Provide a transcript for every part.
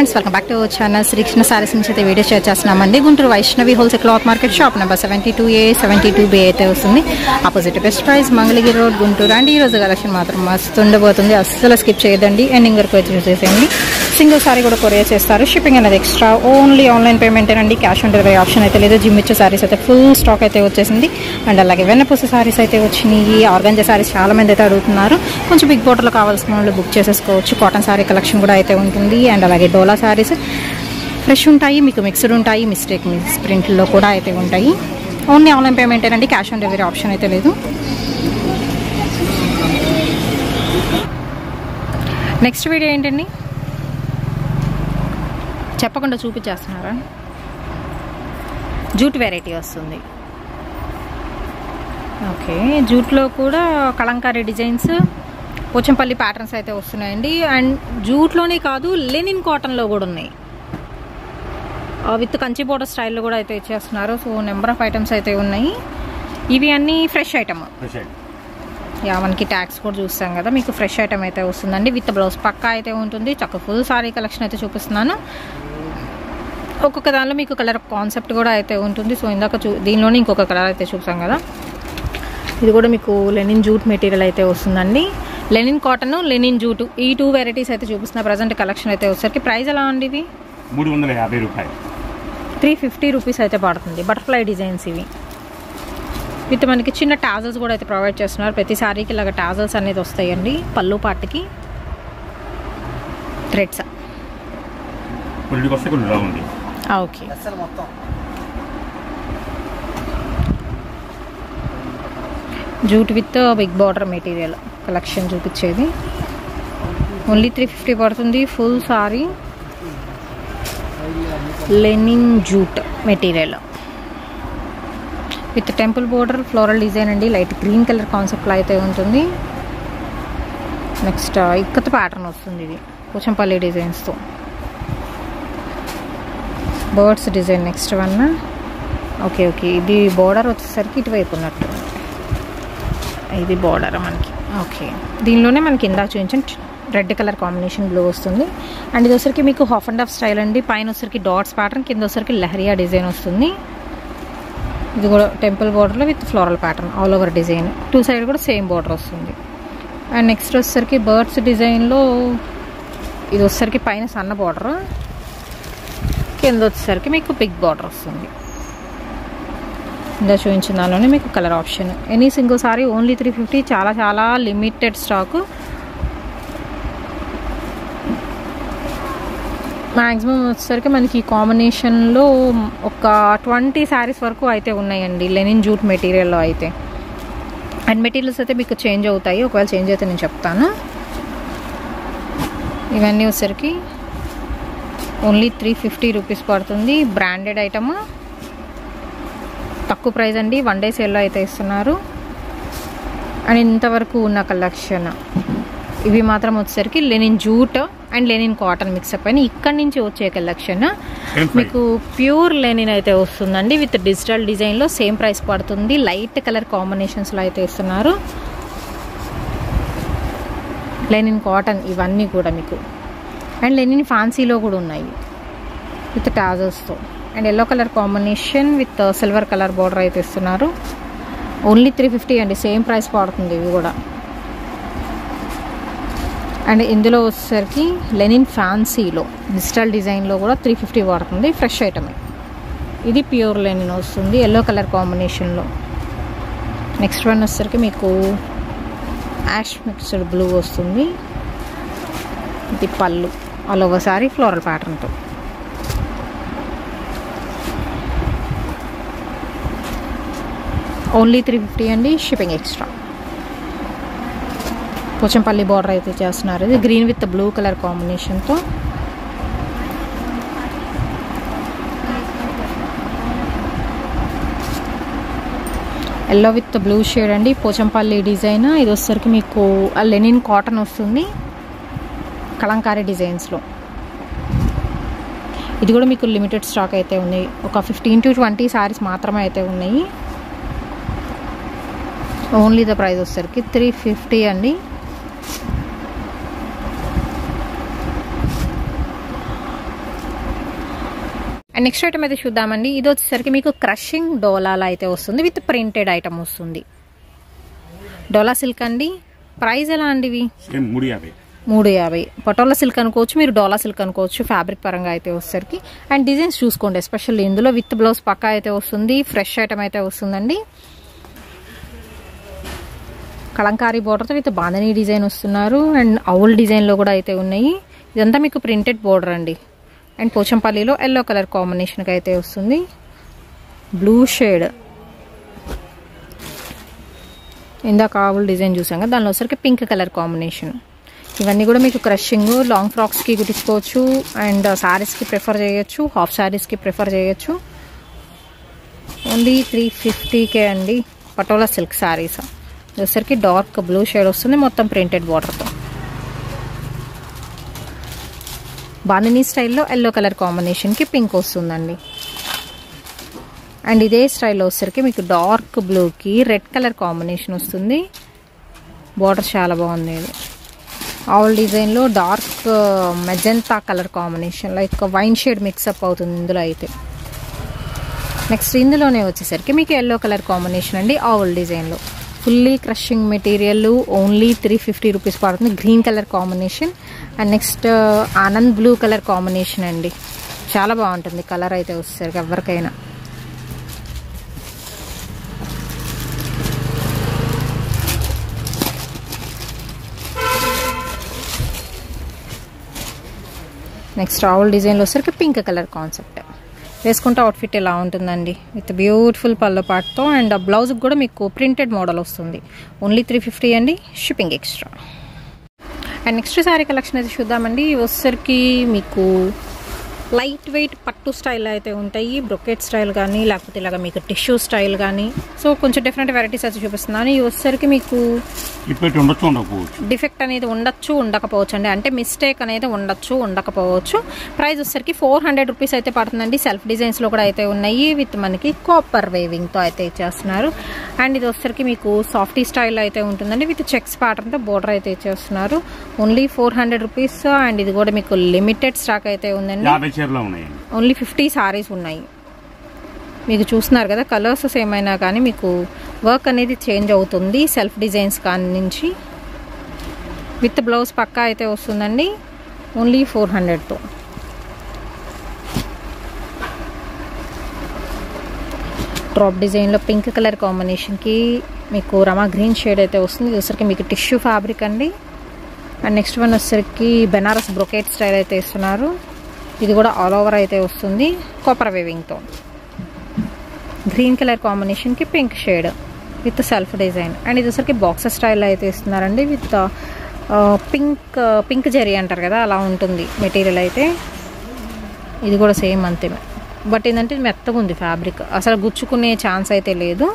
Friends, welcome back to our channel. Srikrishna saris నుంచి అయితే video share చేస్తున్నామండి. Guntur Vaishnavi wholesale cloth market shop number 72A 72B అయితే వస్తుంది. Opposite best price Mangalagiri road Guntur. And ఈ రోజు కలెక్షన్ మాత్రం మస్తు ఉండబోతుంది, అస్సలు స్కిప్ చేయదండి. ఎండింగ్ వరకు వచ్చి చూసేసేయండి. సింగిల్ సారీ కూడా కొరియర్ చేస్తారు. షిప్పింగ్ అనేది ఎక్స్ట్రా, ఓన్లీ ఆన్లైన్ పేమెంట్ అండి. క్యాష్ ఆన్ డెలివరీ ఆప్షన్ అయితే లేదు. జిమ్మిచ్చే సారీస్ అయితే ఫుల్ స్టాక్ అయితే వచ్చేసింది. అండ్ అలాగే వెన్నపూస సారీస్ అయితే వచ్చినాయి. ఆర్గంజా సారీస్ చాలా మంది అయితే అడుగుతున్నారు. కొంచెం బిగ్ బోర్డర్లో కావాల్సిన వాళ్ళు బుక్ చేసేసుకోవచ్చు. కాటన్ సారీ కలెక్షన్ కూడా అయితే ఉంటుంది. అండ్ అలాగే డోలా సారీస్ ఫ్రెష్ ఉంటాయి, మీకు మిక్స్డ్ ఉంటాయి, మిక్స్ ప్రింట్లో కూడా అయితే ఉంటాయి. ఓన్లీ ఆన్లైన్ పేమెంట్ అండి. క్యాష్ ఆన్ డెలివరీ ఆప్షన్ అయితే లేదు. నెక్స్ట్ వీడియో ఏంటండి, చెప్పకుండా చూపించేస్తున్నారా? జూట్ వెరైటీ వస్తుంది. ఓకే, జూట్లో కూడా కలంకారీ డిజైన్స్, పోచంపల్లి ప్యాటర్న్స్ అయితే వస్తున్నాయండి. అండ్ జూట్లోనే కాదు, లెనిన్ కాటన్లో కూడా ఉన్నాయి. విత్ కంచి బోర్డర్ స్టైల్లో కూడా అయితే ఇచ్చేస్తున్నారు. సో నెంబర్ ఆఫ్ ఐటమ్స్ అయితే ఉన్నాయి. ఇవి అన్నీ ఫ్రెష్ ఐటమ్. మనకి ట్యాక్స్ కూడా చూస్తాం కదా, మీకు ఫ్రెష్ ఐటమ్ అయితే వస్తుందండి. విత్ బ్లౌజ్ పక్కా అయితే ఉంటుంది. చక్క ఫుల్ సారీ కలెక్షన్ అయితే చూపిస్తున్నాను. ఒక్కొక్క దానిలో మీకు కలర్ కాన్సెప్ట్ కూడా అయితే ఉంటుంది. సో ఇందాక దీనిలోనే ఇంకొక కలర్ అయితే చూసాం కదా, ఇది కూడా మీకు లెనిన్ జూట్ మెటీరియల్ అయితే వస్తుందండి. లెనిన్ కాటన్, లెనిన్ జూట్, ఈ టూ వెరైటీస్ అయితే చూపిస్తున్న ప్రజెంట్ కలెక్షన్ అయితే వచ్చేసరికి ప్రైస్ ఎలా అండి? ఇవి 350 రూపాయలు, 350 రూపీస్ అయితే పడుతుంది. బటర్ఫ్లై డిజైన్స్ ఇవి. విత్ మనకి చిన్న టాజల్స్ కూడా అయితే ప్రొవైడ్ చేస్తున్నారు. ప్రతి సారీకి ఇలాగ టాజల్స్ అనేది వస్తాయండి. పళ్ళు పాటికి threads. Okay, jute with big border material collection చూపించేది. ఓన్లీ 350 పడుతుంది. Full sari linen jute material with temple border floral design అండి. లైట్ గ్రీన్ కలర్ కాన్సెప్ట్లో అయితే ఉంటుంది. నెక్స్ట్ ఇక్కత్ ప్యాటర్న్ వస్తుంది. ఇది పోచంపల్లి డిజైన్స్తో birds design. Next one. Okay, ఇది బోర్డర్ వచ్చేసరికి ఇటువైపు ఉన్నట్టు, ఇది బోర్డర్ మనకి. ఓకే, దీనిలోనే మనకి ఇందాక చూపించిన రెడ్ కలర్ కాంబినేషన్ బ్లూ వస్తుంది. అండ్ ఇది వచ్చరికి మీకు హాఫ్ అండ్ హాఫ్ స్టైల్ అండి. పైన వచ్చరికి డాట్స్ ప్యాటర్న్, కింద వచ్చరికి లహరియా డిజైన్ వస్తుంది. ఇది కూడా టెంపుల్ బోర్డర్లో with floral pattern all over design. Two side కూడా సేమ్ బోర్డర్ వస్తుంది. అండ్ నెక్స్ట్ వచ్చేసరికి బర్డ్స్ డిజైన్లో ఇది వచ్చేసరికి పైన సన్న బోర్డర్, కింద వచ్చేసరికి మీకు బిగ్ బార్డర్ వస్తుంది. ఇందా చూపించిన దానిలోనే మీకు colour option. Any single sari only 350. చాలా చాలా లిమిటెడ్ స్టాక్. మ్యాక్సిమం వచ్చేసరికి మనకి కాంబినేషన్లో ఒక 20 శారీస్ వరకు అయితే ఉన్నాయండి లెనిన్ జూట్ మెటీరియల్లో అయితే. అండ్ మెటీరియల్స్ అయితే మీకు చేంజ్ అవుతాయి, ఒకవేళ చేంజ్ అయితే నేను చెప్తాను. ఇవన్నీ వచ్చేసరికి ఓన్లీ 350 రూపీస్ పడుతుంది. బ్రాండెడ్ ఐటమ్, తక్కువ ప్రైస్ అండి. 1 డే సేల్లో అయితే ఇస్తున్నారు. అండ్ ఇంతవరకు ఉన్న కలెక్షన్ ఇవి మాత్రం వచ్చేసరికి linen jute and linen cotton mix up అయిన ఇక్కడి నుంచి వచ్చే కలెక్షన్ మీకు ప్యూర్ లెనిన్ అయితే వస్తుందండి. విత్ డిజిటల్ డిజైన్లో సేమ్ ప్రైస్ పడుతుంది. లైట్ కలర్ కాంబినేషన్స్లో అయితే ఇస్తున్నారు. లెనిన్ కాటన్ ఇవన్నీ కూడా మీకు. అండ్ లెనిన్ ఫ్యాన్సీలో కూడా ఉన్నాయి విత్ టాజల్స్తో. And yellow colour combination with silver colour border అయితే ఇస్తున్నారు. ఓన్లీ 350 అండి. సేమ్ ప్రైస్ పడుతుంది ఇవి కూడా. అండ్ ఇందులో వచ్చేసరికి లెనిన్ ఫ్యాన్సీలో డిజిటల్ డిజైన్లో కూడా 350 పడుతుంది. ఫ్రెష్ ఐటమే. ఇది ప్యూర్ లెనిన్ వస్తుంది ఎల్లో కలర్ కాంబినేషన్లో. నెక్స్ట్ వన్ వచ్చేసరికి మీకు యాష్ మిక్స్డ్ బ్లూ వస్తుంది. ఇది పళ్ళు ఆల్ ఓవర్ సారీ ఫ్లోరల్ ప్యాటర్న్తో. ఓన్లీ 350 అండి. Shipping extra. పోచంపల్లి బార్డర్ అయితే చేస్తున్నారు. ఇది గ్రీన్ విత్ బ్లూ కలర్ కాంబినేషన్తో. ఎల్లో విత్ బ్లూ షేడ్ అండి. పోచంపల్లి డిజైన్. ఇది వచ్చేసరికి మీకు లెనిన్ కాటన్ వస్తుంది కలంకారీ డిజైన్స్లో. ఇది కూడా మీకు లిమిటెడ్ స్టాక్ అయితే ఉన్నాయి. ఒక 15 to 20 సారీస్ మాత్రమే అయితే ఉన్నాయి. ఓన్లీ ద ప్రైస్ వచ్చేసరికి 350 అండి. అండ్ నెక్స్ట్ ఐటమ్ అయితే చూద్దామండి. ఇది వచ్చేసరికి మీకు క్రషింగ్ డోలాలో అయితే వస్తుంది, విత్ ప్రింటెడ్ ఐటమ్ వస్తుంది. డోలా సిల్క్ అండి. ప్రైస్ ఎలా అండి? ఇవి 350. పటోలా సిల్క్ అనుకోవచ్చు, మీరు డోలా సిల్క్ అనుకోవచ్చు, ఫ్యాబ్రిక్ పరంగా అయితే వచ్చేసరికి. అండ్ డిజైన్స్ చూసుకోండి, ఎస్పెషల్లీ ఇందులో విత్ బ్లౌజ్ పక్కా అయితే వస్తుంది, ఫ్రెష్ ఐటమ్ అయితే వస్తుందండి. కలంకారీ బోర్డర్తో విత్ బాంధనీ డిజైన్ వస్తున్నారు. అండ్ అవుల్ డిజైన్లో కూడా అయితే ఉన్నాయి. ఇదంతా మీకు ప్రింటెడ్ బోర్డర్ అండి. అండ్ పోచంపల్లిలో ఎల్లో కలర్ కాంబినేషన్కి అయితే వస్తుంది. బ్లూ షేడ్ ఇందాక అవుల్ డిజైన్ చూసాం కదా, దానిలో వచ్చరికి పింక్ కలర్ కాంబినేషన్. ఇవన్నీ కూడా మీకు క్రషింగ్ లాంగ్ ఫ్రాక్స్కి కుట్టించుకోవచ్చు, అండ్ శారీస్కి ప్రిఫర్ చేయొచ్చు, హాఫ్ శారీస్కి ప్రిఫర్ చేయొచ్చు. ఓన్లీ 350K అండి. పటోలా సిల్క్ శారీస్ వచ్చరికి డార్క్ బ్లూ షేడ్ వస్తుంది, మొత్తం ప్రింటెడ్ బార్డర్తో. బాందినీ స్టైల్లో ఎల్లో కలర్ కాంబినేషన్కి పింక్ వస్తుందండి. అండ్ ఇదే స్టైల్లో వచ్చరికి మీకు డార్క్ బ్లూకి రెడ్ కలర్ కాంబినేషన్ వస్తుంది. బార్డర్ చాలా బాగుంది. ఇది ఆల్ డిజైన్లో dark magenta colour combination, like wine shade mix up అవుతుంది ఇందులో అయితే. నెక్స్ట్ ఇందులోనే వచ్చేసరికి మీకు ఎల్లో కలర్ కాంబినేషన్ అండి. ఆల్ డిజైన్లో fully crushing material, only 350 rupees పడుతుంది. Green colour combination. And next ఆనంద్ బ్లూ కలర్ కాంబినేషన్ అండి. చాలా బాగుంటుంది కలర్ అయితే వచ్చేసరికి ఎవరికైనా. నెక్స్ట్ ఆల్ డిజైన్లో వచ్చరికి పింక్ కలర్ కాన్సెప్ట్ వేసుకుంటే అవుట్ఫిట్ ఎలా ఉంటుందండి, విత్ బ్యూటిఫుల్ పల్లో పాటుతో. అండ్ ఆ బ్లౌజ్కి కూడా మీకు ప్రింటెడ్ మోడల్ వస్తుంది. ఓన్లీ 350 అండి, shipping extra. And next sari collection అయితే చూద్దామండి. వచ్చరికి మీకు లైట్ వెయిట్ పట్టు స్టైల్ అయితే ఉంటాయి. బ్రొకెట్ స్టైల్ కానీ లేకపోతే ఇలాగ మీకు టిష్యూ స్టైల్ కానీ, సో కొంచెం డిఫరెంట్ వెరైటీస్ అయితే చూపిస్తున్నాను. ఇవి వచ్చరికి మీకు డిఫెక్ట్ అనేది ఉండొచ్చు, ఉండకపోవచ్చు అండి. అంటే మిస్టేక్ అనేది ఉండొచ్చు, ఉండకపోవచ్చు. ప్రైస్ వచ్చరికి 400 రూపీస్ అయితే పడుతుందండి. సెల్ఫ్ డిజైన్స్లో కూడా అయితే ఉన్నాయి, విత్ మనకి కాపర్ వేవింగ్తో అయితే ఇచ్చేస్తున్నారు. అండ్ ఇది వచ్చరికి మీకు సాఫ్టీ స్టైల్ అయితే ఉంటుందండి, విత్ చెక్స్ ప్యాటర్న్తో బోర్డర్ అయితే ఇచ్చేస్తున్నారు. Only 400 rupees. అండ్ ఇది కూడా మీకు లిమిటెడ్ స్టాక్ అయితే ఉందండి. ఓన్లీ 50 సారీస్ ఉన్నాయి. మీకు చూస్తున్నారు కదా, కలర్స్ ఏమైనా కానీ మీకు వర్క్ అనేది చేంజ్ అవుతుంది సెల్ఫ్ డిజైన్స్ కానీ నుంచి. విత్ బ్లౌజ్ పక్కా అయితే వస్తుందండి. ఓన్లీ 400తో. డ్రాప్ డిజైన్లో పింక్ కలర్ కాంబినేషన్కి మీకు రమా గ్రీన్ షేడ్ అయితే వస్తుంది. ఇది వచ్చరికి మీకు టిష్యూ ఫ్యాబ్రిక్ అండి. అండ్ నెక్స్ట్ వన్ వచ్చరికి బెనారస్ బ్రొకెట్ స్టైల్ అయితే ఇస్తున్నారు. ఇది కూడా ఆల్ ఓవర్ అయితే వస్తుంది, కాపర్ వేవింగ్తో. గ్రీన్ కలర్ కాంబినేషన్కి pink shade with self design. And ఇది వచ్చరికి బాక్సర్ స్టైల్లో అయితే ఇస్తున్నారండి, విత్ పింక్ జరీ అంటారు కదా, అలా ఉంటుంది మెటీరియల్ అయితే. ఇది కూడా సేమ్ అంతే, బట్ ఏంటంటే మెత్తగా ఉంది ఫ్యాబ్రిక్, అసలు గుచ్చుకునే ఛాన్స్ అయితే లేదు.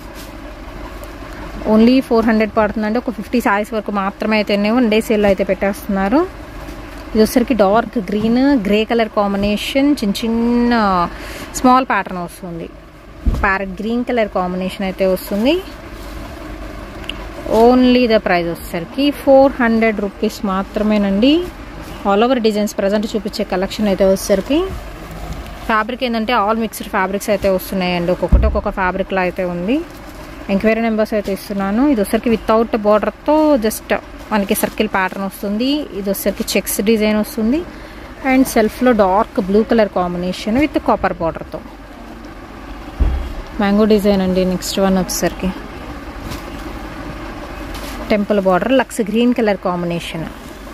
ఓన్లీ 400 పడుతుందండి. ఒక 50 సారీస్ వరకు మాత్రమే అయితే వన్ డే సేల్లో అయితే పెట్టేస్తున్నారు. ఇది వచ్చరికి dark green grey colour combination, చిన్న చిన్న స్మాల్ ప్యాటర్న్ వస్తుంది. ప్యారెట్ గ్రీన్ కలర్ కాంబినేషన్ అయితే వస్తుంది. ఓన్లీ ద ప్రైస్ వచ్చేసరికి 400 రూపీస్ మాత్రమేనండి. ఆల్ ఓవర్ డిజైన్స్ ప్రజెంట్ చూపించే కలెక్షన్ అయితే వచ్చేసరికి ఫ్యాబ్రిక్ ఏంటంటే ఆల్ మిక్స్డ్ ఫ్యాబ్రిక్స్ అయితే వస్తున్నాయండి. ఒక్కొక్క ఫ్యాబ్రిక్లో అయితే ఉంది. ఎంక్వైరీ నెంబర్స్ అయితే ఇస్తున్నాను. ఇది వచ్చరికి వితౌట్ బార్డర్తో జస్ట్ మనకి సర్కిల్ ప్యాటర్న్ వస్తుంది. ఇది వచ్చరికి చెక్స్ డిజైన్ వస్తుంది. అండ్ సెల్ఫ్లో dark blue colour combination with copper బార్డర్తో మ్యాంగో డిజైన్ అండి. నెక్స్ట్ వన్ వచ్చేసరికి టెంపుల్ బార్డర్, లక్స్ green colour combination.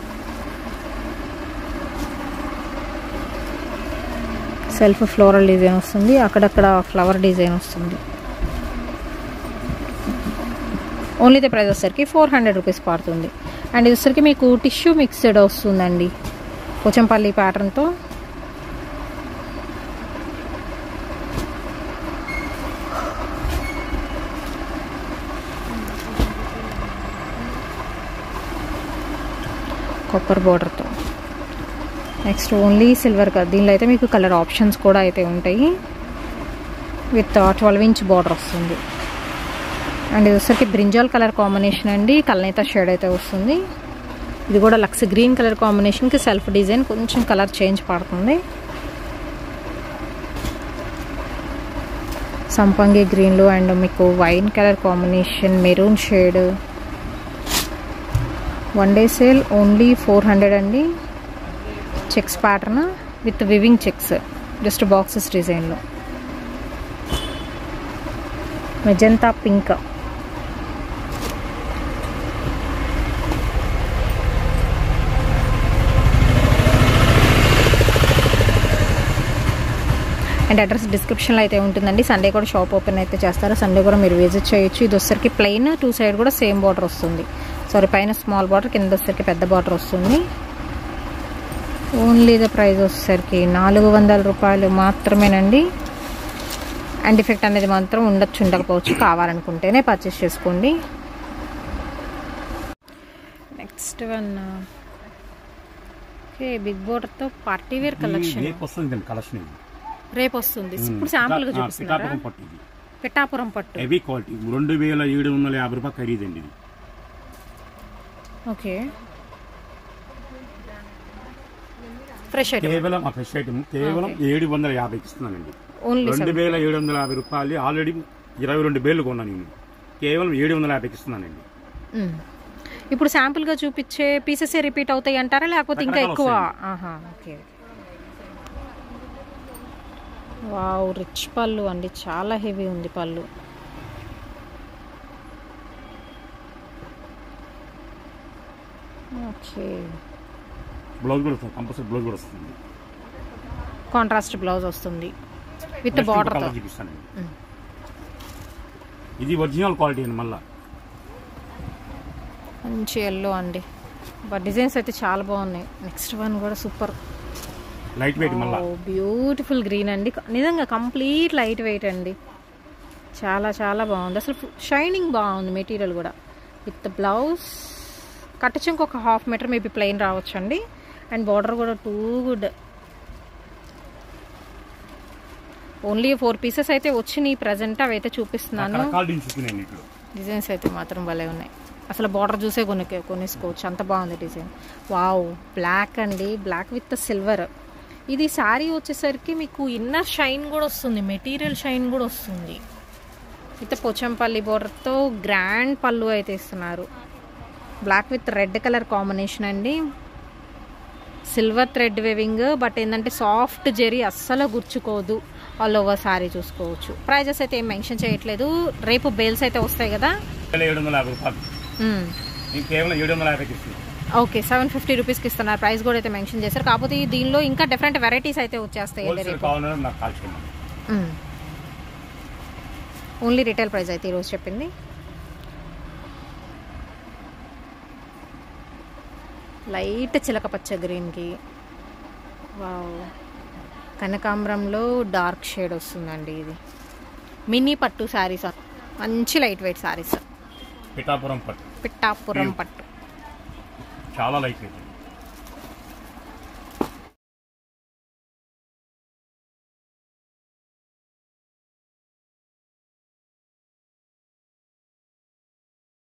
Self floral design వస్తుంది, అక్కడక్కడ ఫ్లవర్ డిజైన్ వస్తుంది. ఓన్లీ ద ప్రైస్ వచ్చేసరికి 400 రూపీస్ పడుతుంది. అండ్ ఇది వచ్చరికి మీకు టిష్యూ మిక్స్డ్ వస్తుందండి, పోచంపల్లి ప్యాటర్న్తో. కాపర్ బార్డర్తో. Next only silver colour. దీనిలో అయితే మీకు కలర్ ఆప్షన్స్ కూడా అయితే ఉంటాయి. విత్ 12 ఇంచ్ బార్డర్ వస్తుంది. అండ్ ఇది వచ్చరికి బ్రింజాల్ కలర్ కాంబినేషన్ అండి, కల్నేత షేడ్ అయితే వస్తుంది. ఇది కూడా లక్స్ గ్రీన్ కలర్ కాంబినేషన్కి సెల్ఫ్ డిజైన్, కొంచెం కలర్ చేంజ్ పడుతుంది. సంపంగి గ్రీన్లో అండ్ మీకు wine colour combination, maroon shade. 1 day sale only 400 అండి. Checks pattern with weaving checks, just boxes డిజైన్లో. Magenta pink. అండ్ అడ్రస్ డిస్క్రిప్షన్లో అయితే ఉంటుందండి. సండే కూడా షాప్ ఓపెన్ అయితే చేస్తారు, సండే కూడా మీరు విజిట్ చేయొచ్చు. ఇది వచ్చేసరికి ప్లెయిన్, 2 సైడ్ కూడా సేమ్ బార్డర్ వస్తుంది. సారీ, పైన స్మాల్ బార్డర్, కింద వచ్చేసరికి పెద్ద బార్డర్ వస్తుంది. ఓన్లీ ద ప్రైస్ వచ్చేసరికి 400 రూపాయలు మాత్రమేనండి. అండ్ డిఫెక్ట్ అనేది మాత్రం ఉండొచ్చు, ఉండకపోవచ్చు, కావాలనుకుంటేనే పర్చేస్ చేసుకోండి. నెక్స్ట్ వన్ ఓకే, బిగ్ బోర్డర్తో పార్టీ వేర్ కలెక్షన్. రేపు వస్తుంది. ఇప్పుడు శాంపుల్ గా చూపిస్తున్నారా? పిఠాపురం పట్టు హెవీ క్వాలిటీ 2750 రూపాయలు ఖరీదండి ఇది. Okay, fresh item. కేవలం ఫ్రెష్ ఐటమ్ కేవలం 750 ఇస్తున్నానండి. 2750 రూపాయలు. ఆల్రెడీ 22 బేర్లు కొన్నాను నేను, కేవలం 750 ఇస్తున్నానండి. ఇప్పుడు శాంపుల్ గా చూపించే పీసెస్ రిపీట్ అవుతాయి అంటారా, లేకపోతే ఇంకా ఎక్కువ? ఓకే. వావ్, రిచ్ పళ్ళు అండి, చాలా హెవీ ఉంది పళ్ళు. ఓకే, బ్లౌజ్ కూడా వస్తుంది, కంపల్సరీ బ్లౌజ్ కూడా వస్తుంది. కాంట్రాస్ట్ బ్లౌజ్ వస్తుంది విత్ బార్డర్ తో. ఇది ఒరిజినల్ క్వాలిటీ అండి. మళ్ళా మంచి ఎల్లో అండి, బట్ డిజైన్స్ అయితే చాలా బాగున్నాయి. నెక్స్ట్ వన్ కూడా సూపర్ లైట్ వెయిట్, మళ్ళీ బ్యూటిఫుల్ గ్రీన్ అండి. నిజంగా కంప్లీట్ లైట్ వెయిట్ అండి, చాలా చాలా బాగుంది. అసలు షైనింగ్ బాగుంది మెటీరియల్ కూడా. విత్ బ్లౌజ్ కట్టచ్చు, ఇంకొక 1/2 మీటర్ మేబీ ప్లెయిన్ రావచ్చు అండి. అండ్ బార్డర్ కూడా టూ గుడ్. ఓన్లీ 4 పీసెస్ అయితే వచ్చినాయి ప్రజెంట్, అవి అయితే చూపిస్తున్నాను. డిజైన్స్ అయితే మాత్రం భలే ఉన్నాయి. అసలు బార్డర్ చూసే కొనేసుకోవచ్చు, అంత బాగుంది డిజైన్. వావ్, బ్లాక్ అండి, బ్లాక్ విత్ సిల్వర్. ఇది శారీ వచ్చేసరికి మీకు ఇన్నర్ షైన్ కూడా వస్తుంది, మెటీరియల్ షైన్ కూడా వస్తుంది. విత్ పోచంపల్లి బోర్డర్తో గ్రాండ్ పళ్ళు అయితే ఇస్తున్నారు. Black with red colour combination అండి. సిల్వర్ థ్రెడ్ వేవింగ్, బట్ ఏంటంటే సాఫ్ట్ జెరీ, అస్సలు గుర్చుకోదు. ఆల్ ఓవర్ శారీ చూసుకోవచ్చు. ప్రైజెస్ అయితే ఏం మెన్షన్ చేయట్లేదు, రేపు బేల్స్ అయితే వస్తాయి కదా. 750 రూపాయలు, కేవలం 750 ఇస్తుంది. ఓకే, 750 రూపీస్కి ఇస్తున్నారు. ప్రైస్ కూడా అయితే మెన్షన్ చేశారు. కాకపోతే దీనిలో ఇంకా డిఫరెంట్ వెరైటీస్ అయితే వచ్చేస్తాయి. ఓన్లీ రిటైల్ ప్రైస్ అయితే ఈరోజు చెప్పింది. లైట్ చిలక పచ్చ గ్రీన్కి, వావ్, కనకాంబరంలో డార్క్ షేడ్ వస్తుందండి. ఇది మినీ పట్టు శారీస్, మంచి లైట్ వెయిట్ శారీస్. పిఠాపురం పట్టు పిఠాపురం పట్టు చాలా లైట్ వెయిట్.